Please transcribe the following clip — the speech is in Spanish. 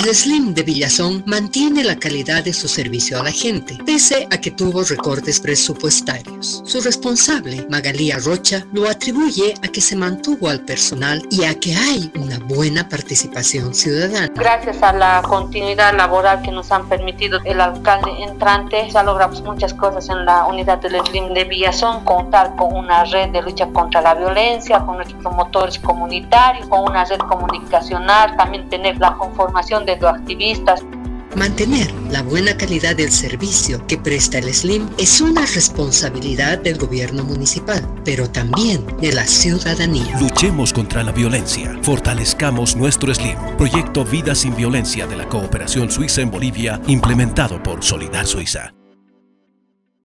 El SLIM de Villazón mantiene la calidad de su servicio a la gente, pese a que tuvo recortes presupuestarios. Su responsable, Magalía Rocha, lo atribuye a que se mantuvo al personal y a que hay una buena participación ciudadana. Gracias a la continuidad laboral que nos han permitido el alcalde entrante, ya logramos muchas cosas en la unidad del SLIM de Villazón, contar con una red de lucha contra la violencia, con nuestros promotores comunitarios, con una red comunicacional, también tener la conformación de los activistas. Mantener la buena calidad del servicio que presta el SLIM es una responsabilidad del gobierno municipal, pero también de la ciudadanía. Luchemos contra la violencia. Fortalezcamos nuestro SLIM. Proyecto Vida sin Violencia de la Cooperación Suiza en Bolivia, implementado por Solidar Suiza.